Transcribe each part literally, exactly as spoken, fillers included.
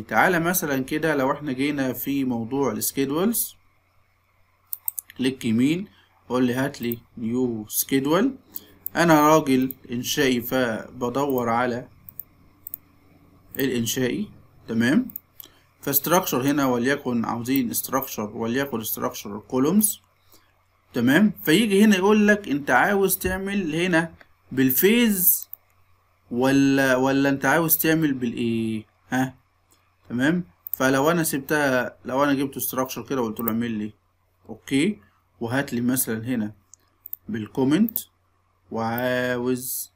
تعالى مثلا كده لو احنا جينا في موضوع السكيدولز، كليك يمين قول لي هات لي نيو سكيدول. انا راجل انشائي فبدور على الانشائي، تمام. فاستراكشر هنا وليكن عاوزين استراكشر وليكن استراكشر كولومز، تمام. فيجي هنا يقول لك انت عاوز تعمل هنا بالفيز ولا ولا انت عاوز تعمل بالايه، ها، تمام. فلو انا سبتها، لو انا جبت استراكشر كده وقلت له اعمل لي اوكي وهات لي مثلا هنا بالكومنت، وعاوز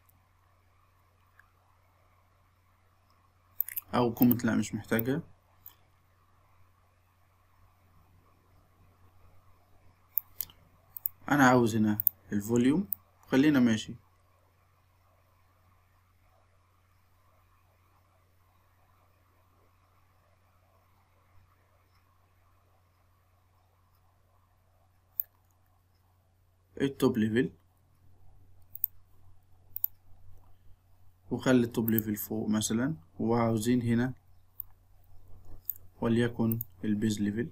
او كومنت لا مش محتاجها، انا عاوز هنا الفوليوم، خلينا ماشي. التوب ليفل، وخلي التوب ليفل فوق مثلا، وعاوزين هنا وليكن البيز ليفل.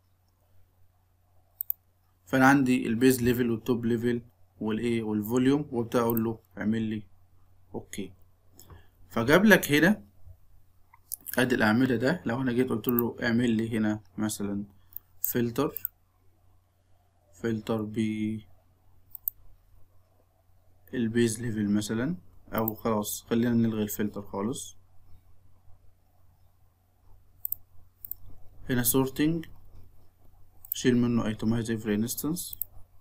فانا عندي البيز ليفل والتوب ليفل والايه والفوليوم، وابدا اقول له اعمل لي اوكي. فجاب لك هنا ادي الاعمده ده. لو انا جيت قلت له اعمل لي هنا مثلا فلتر، فلتر ب البيز ليفل مثلا، او خلاص خلينا نلغي الفلتر خالص. هنا sorting شيل منه itemize every instance،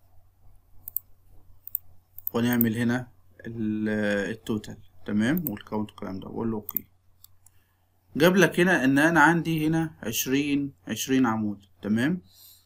ونعمل هنا التوتال، تمام، والكاونت الكلام ده، واقول له اوكي. جاب لك هنا ان انا عندي هنا عشرين عشرين عمود، تمام.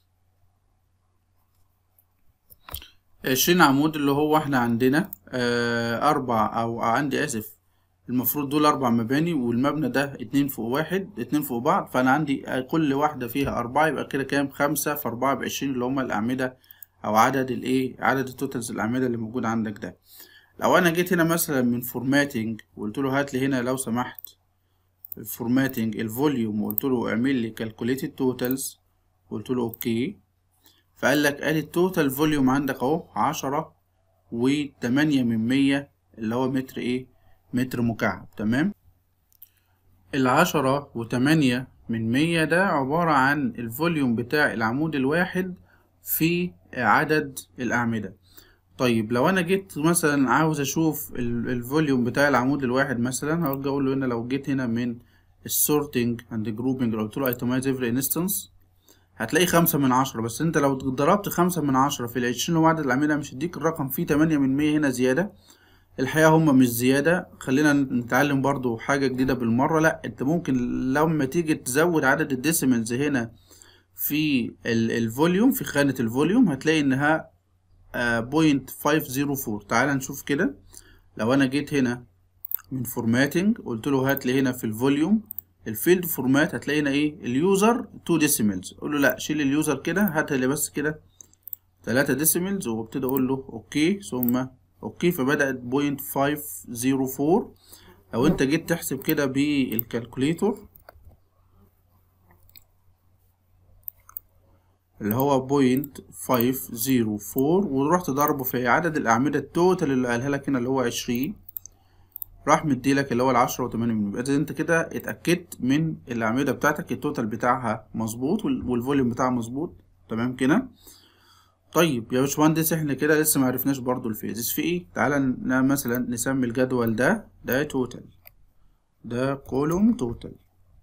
عشرين عمود اللي هو احنا عندنا آه اربع او عندي اسف المفروض دول اربع مباني، والمبنى ده اتنين فوق واحد، اتنين فوق بعض، فانا عندي كل واحدة فيها اربعة، يبقى كده كام؟ خمسة في اربعة بعشرين، اللي هما الاعمدة او عدد الايه عدد التوتالز الاعمدة اللي موجود عندك ده. لو انا جيت هنا مثلا من فورماتنج وقلت له هات لي هنا لو سمحت فورماتنج الفوليوم، وقلت له اعمل لي كالكوليتد توتالز، وقلت له اوكي، فقال لك ادي التوتال فوليوم عندك اهو عشرة وتمانية من مية، اللي هو متر ايه متر مكعب، تمام. العشرة وتمانية من مية ده عبارة عن الفوليوم بتاع العمود الواحد في عدد الأعمدة. طيب لو أنا جيت مثلا عاوز أشوف الفوليوم بتاع العمود الواحد مثلا، هرجع أقول له هنا لو جيت هنا من السورتنج اند جروبنج لو قلت له ايتمايز افري انستنس، هتلاقي خمسة من عشرة. بس انت لو ضربت خمسة من عشرة في العشرين اللي هو عدد الأعمدة مش هيديك الرقم، فيه تمانية من مية هنا زيادة. الحقيقة هما مش زيادة، خلينا نتعلم برضو حاجة جديدة بالمرة. لا، انت ممكن لما تيجي تزود عدد الديسيملز هنا في الفوليوم، في خانة الفوليوم، هتلاقي انها بوينت فايف زيرو فور. تعال نشوف كده. لو انا جيت هنا من فورماتنج قلت له هات لي هنا في الفوليوم الفيلد فورمات، هتلاقي هنا ايه اليوزر تو ديسيملز. اقول له لا، شيل اليوزر كده، هات لي بس كده تلاتة ديسيملز، وابتدي اقول له اوكي ثم اوكي، فبدأت بوينت فايف زيرو فور. لو انت جيت تحسب كده بالكالكوليتور اللي هو بوينت فايف زيرو فور، ورحت ضربه في عدد الأعمدة التوتال اللي قالها لك هنا اللي هو عشرين، راح مديلك اللي هو العشرة وتمانية من مية. انت كده اتأكدت من الأعمدة بتاعتك التوتال بتاعها مظبوط والفوليوم بتاعها مظبوط، تمام كده. طيب يا باشمهندس احنا كده لسه معرفناش برضو الفيزز في ايه. تعالى مثلا نسمي الجدول ده ده توتال، ده كولوم توتال،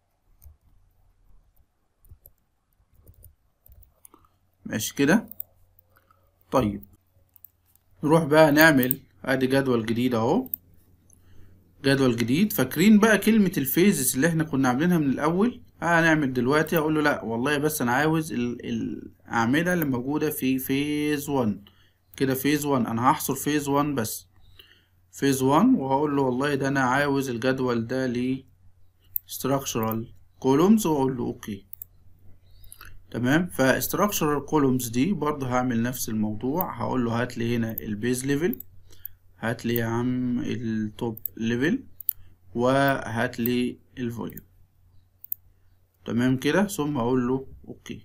ماشي كده. طيب نروح بقى نعمل ادي جدول جديد اهو، جدول جديد. فاكرين بقى كلمة الفيزز اللي احنا كنا عاملينها من الاول؟ هنعمل دلوقتي اقول له لا والله بس انا عاوز الاعمدة اللي موجودة في فيز واحد كده. فيز واحد انا هحصر فيز واحد بس، فيز واحد، وهقول له والله ده انا عاوز الجدول ده ل structural columns، واقول له اوكي، تمام. ف structural columns دي برضه هعمل نفس الموضوع، هقول له هات لي هنا البيز ليفل، هات لي يا عم التوب ليفل، وهات لي الفوليوم. تمام كده، ثم اقول له اوكي.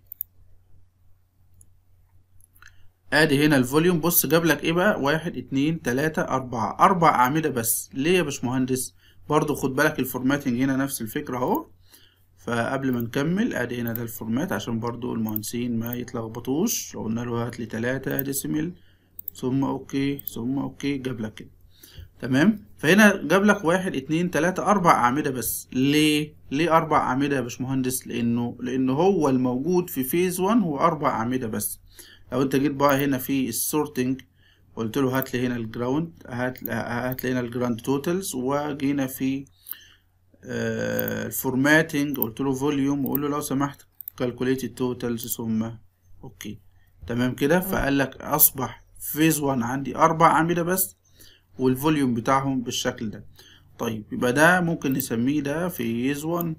ادي هنا الفوليوم، بص جاب لك ايه بقى، واحد اتنين تلاتة اربعة، اربع اعمدة بس. ليه يا باشمهندس؟ برضو خد بالك الفورماتنج هنا نفس الفكرة اهو. فقبل ما نكمل ادي هنا ده الفورمات عشان برضو المهندسين ما يتلخبطوش. لو قلنا له هات لي تلاتة ديسيمل ثم اوكي ثم اوكي، جاب لك كده. تمام. فهنا جاب لك واحد اتنين تلاتة اربع اعمدة بس. ليه؟ ليه اربع اعمدة يا باشمهندس؟ لانه لانه هو الموجود في فيز واحد هو اربع اعمدة بس. لو انت جيت بقى هنا في السورتنج قلت له هات لي هنا الجراوند، هات هات لي هنا الجراند توتالز، وجينا في آه الفورماتنج قلت له فوليوم، وقول له لو سمحت كالكوليت التوتالز ثم اوكي. تمام كده. فقال لك اصبح فيز واحد عندي اربع اعمدة بس والفوليوم بتاعهم بالشكل ده. طيب يبقى ده ممكن نسميه ده فيز واحد.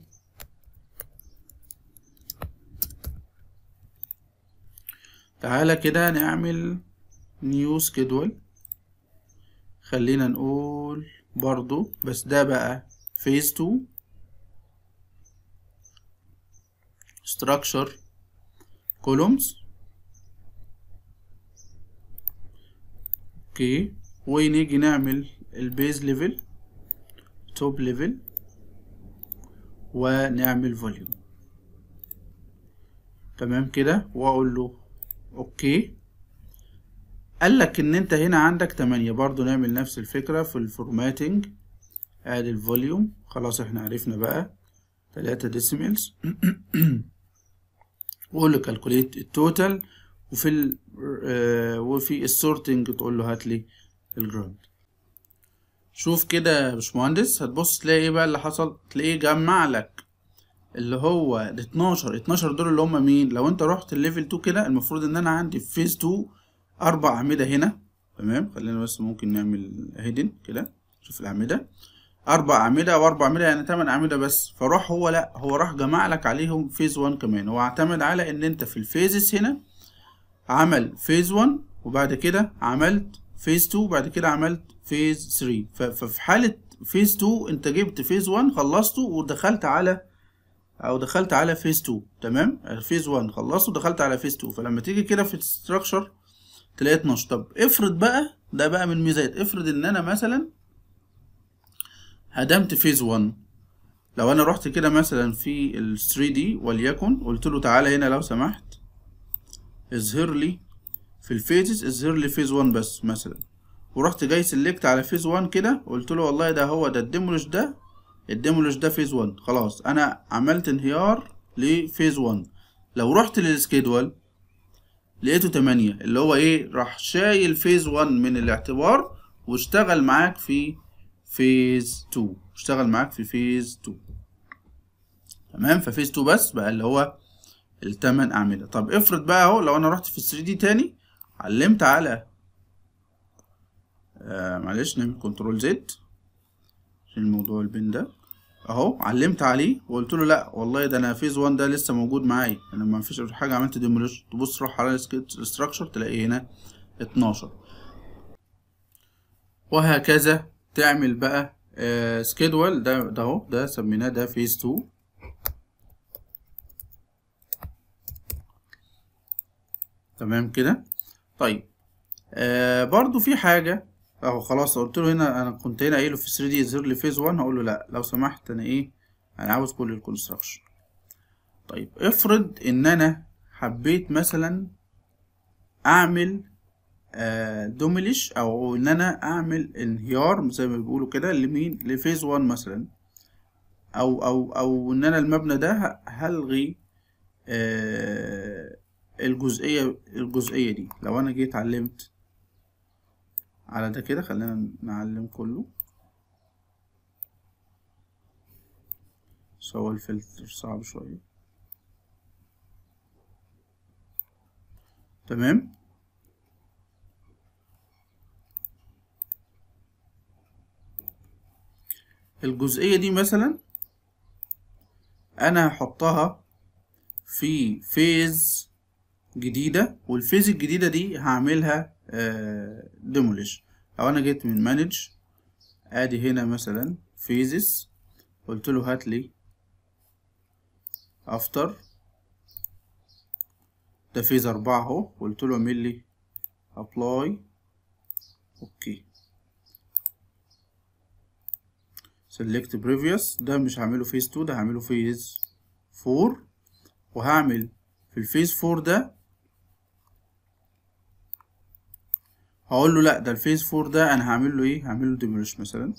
تعالى كده نعمل نيو سكيدول. خلينا نقول برضو بس ده بقى فيز اتنين structure columns. اوكي. ونيجي نعمل البيز ليفل توب ليفل ونعمل فوليوم. تمام كده، واقول له اوكي. قال لك ان انت هنا عندك تمانية. برضو نعمل نفس الفكرة في الفورماتنج. ادي الفوليوم، خلاص احنا عرفنا بقى تلاتة ديسيملز. وقول له كالكوليت التوتال، وفي ال آه وفي السورتنج تقول له هات لي الجراوند. شوف كده يا باشمهندس، هتبص تلاقي ايه بقى اللي حصل. تلاقيه جمع لك اللي هو ال اتناشر اتناشر دول اللي هم مين. لو انت رحت الليفل اتنين كده المفروض ان انا عندي في فيز اتنين اربع اعمده هنا. تمام. خلينا بس ممكن نعمل هيدن كده. شوف الاعمده، اربع اعمده واربع اعمده يعني تمن اعمده بس. فراح هو لا هو راح جمع لك عليهم فيز واحد كمان. هو اعتمد على ان انت في الفيزز هنا عمل فيز واحد وبعد كده عملت فيز اتنين وبعد كده عملت فيز تلاتة. ففي حاله فيز اتنين انت جبت فيز واحد خلصته ودخلت على او دخلت على فيز اتنين. تمام. فيز واحد خلصته ودخلت على فيز اتنين. فلما تيجي كده في الستراكشر تلاقي اتناشر. طب افرض بقى، ده بقى من ميزات، افرض ان انا مثلا هدمت فيز واحد. لو انا رحت كده مثلا في ال ثري دي وليكن قلت له تعالى هنا لو سمحت اظهر لي في الفيزز، اظهر لي فيز واحد بس مثلا، ورحت جاي سيلكت على فيز واحد كده قلت له والله ده هو ده الديمولش، ده الديمولش ده فيز واحد. خلاص انا عملت انهيار لفيز واحد. لو رحت للسكيدول لقيته تمانية اللي هو ايه، راح شايل فيز واحد من الاعتبار واشتغل معاك في فيز اتنين، اشتغل معاك في فيز اتنين. تمام. ففيز اتنين بس بقى اللي هو التمن اعمده. طب افرض بقى اهو لو انا رحت في ثري دي تاني علمت على آه معلش نعمل كنترول زد عشان الموضوع البين ده اهو، علمت عليه وقلت له لا والله ده انا فيز واحد ده لسه موجود معايا، انا ما فيش حاجه عملت ديموليش. تبص روح على الاستراكشر تلاقي هنا اتناشر. وهكذا تعمل بقى آه سكيدول. ده ده اهو ده سميناه ده فيز اتنين. تمام كده. طيب آه برضو في حاجه اهو، خلاص قلت له هنا انا كنت هنا قايله في ثري دي يظهر لي فيز واحد، هقول له لا لو سمحت انا ايه، انا عاوز كل الكونستراكشن. طيب افرض ان انا حبيت مثلا اعمل آه دوميليش او ان انا اعمل انهيار زي ما بيقولوا كده لمين، لفيز واحد مثلا، او او او ان انا المبنى ده هلغي آه الجزئيه الجزئيه دي. لو انا جيت علمت على ده كده، خلينا نعلم كله. بس هو الفلتر صعب شويه. تمام. الجزئيه دي مثلا انا هحطها في فيز جديدة، والفيز الجديدة دي هعملها آه ديموليش. لو انا جيت من مانج ادي هنا مثلا فيزز، قلت له هات لي افتر ده فيز اربعة اهو، قلت له اعمل لي ابلاي اوكي. سيلكت بريفيوس ده مش هعمله فيز اتنين، ده هعمله فيز اربعة، وهعمل في الفيز اربعة ده هقول له لا ده الفيز اربعة ده انا هعمل له ايه، هعمل له ديموليش مثلا.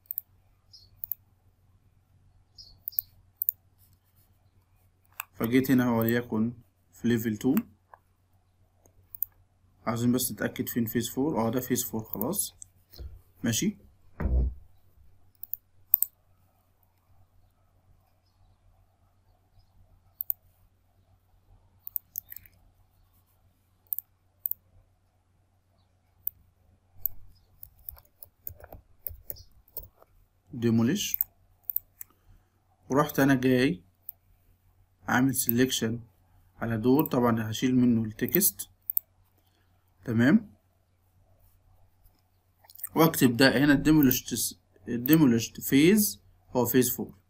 فجيت هنا وليكن في ليفل اتنين، عايزين بس نتأكد فين فيز اربعة. اه ده فيز اربعة خلاص ماشي. ديموليش، ورحت انا جاي عامل سيلكشن على دول، طبعا هشيل منه التكست تمام، واكتب ده هنا الديموليشت الديموليشت فيز هو فيز اربعة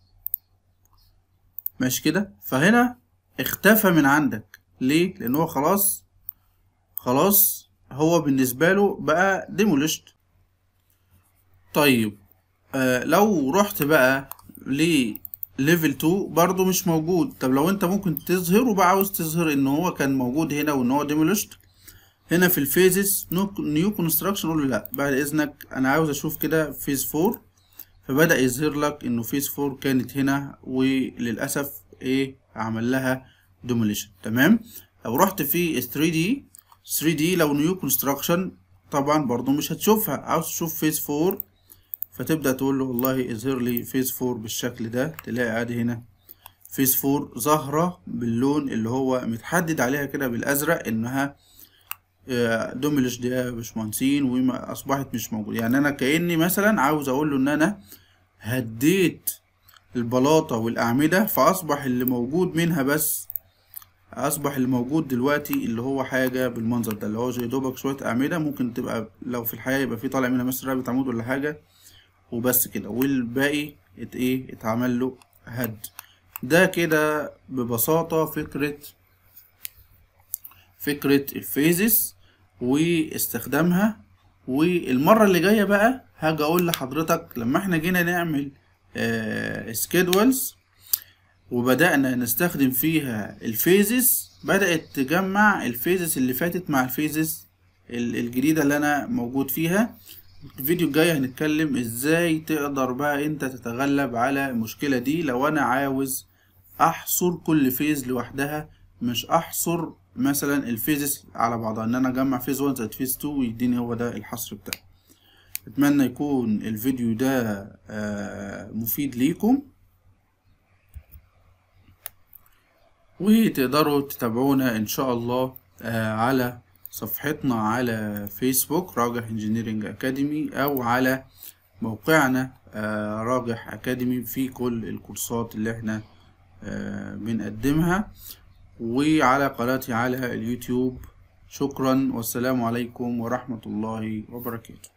ماشي كده. فهنا اختفى من عندك ليه؟ لان هو خلاص خلاص هو بالنسبه له بقى ديموليشت. طيب آه لو رحت بقى لليفل اتنين برضو مش موجود. طب لو انت ممكن تظهره بقى، عاوز تظهر ان هو كان موجود هنا وان هو ديموليشت، هنا في الفيزز نيو كونستراكشن قول له لا بعد اذنك انا عاوز اشوف كده فيز اربعة، فبدأ يظهر لك انه فيز اربعة كانت هنا وللاسف ايه عمل لها دوميليشن تمام. لو رحت في ثري دي ثري دي لو نيو كونستراكشن طبعا برضو مش هتشوفها، عاوز تشوف فيز اربعة فتبدأ تقول له والله اظهر لي فيز اربعة بالشكل ده، تلاقي عادي هنا فيز اربعة ظاهرة باللون اللي هو متحدد عليها كده بالازرق انها دوميلش دي يا باشمهندسين، وما اصبحت مش موجود. يعني انا كاني مثلا عاوز اقول له ان انا هديت البلاطه والاعمده فاصبح اللي موجود منها بس اصبح اللي موجود دلوقتي اللي هو حاجه بالمنظر ده، اللي هو زي دوبك شويه اعمده ممكن تبقى لو في الحقيقه يبقى في طالع منها مثلا رابط عمود ولا حاجه وبس كده، والباقي ات ايه اتعمل له هد. ده كده ببساطه فكره فكره الفيزز واستخدامها. والمره اللي جايه بقى هاجي اقول لحضرتك لما احنا جينا نعمل سكيدولز وبدأنا نستخدم فيها الفيزز، بدأت تجمع الفيزز اللي فاتت مع الفيزز الجديدة اللي انا موجود فيها. الفيديو الجاي هنتكلم ازاي تقدر بقى انت تتغلب على المشكلة دي لو انا عاوز احصر كل فيز لوحدها، مش احصر مثلا الفيزز على بعضها، ان انا اجمع فيز واحد زائد فيز اتنين ويديني هو ده الحصر بتاعي. اتمنى يكون الفيديو ده مفيد ليكم، وتقدروا تتابعونا ان شاء الله على صفحتنا على فيسبوك راجح انجينيرنج اكاديمي، او على موقعنا راجح اكاديمي في كل الكورسات اللي احنا بنقدمها، وعلى قناتي على اليوتيوب. شكرا والسلام عليكم ورحمة الله وبركاته.